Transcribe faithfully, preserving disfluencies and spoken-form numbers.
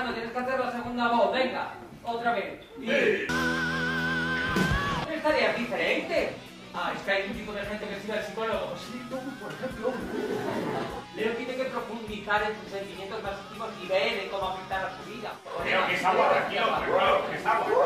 hermano, tienes que hacer la segunda voz, venga, otra vez. Sí. Estarías diferente. Ah, es que hay un tipo de gente que sigue al psicólogo. Sí, tú, por ejemplo. Leo tiene que profundizar en sus sentimientos más íntimos y ver en cómo afectar a su vida. Creo que es agua, tranquilo, que es agua.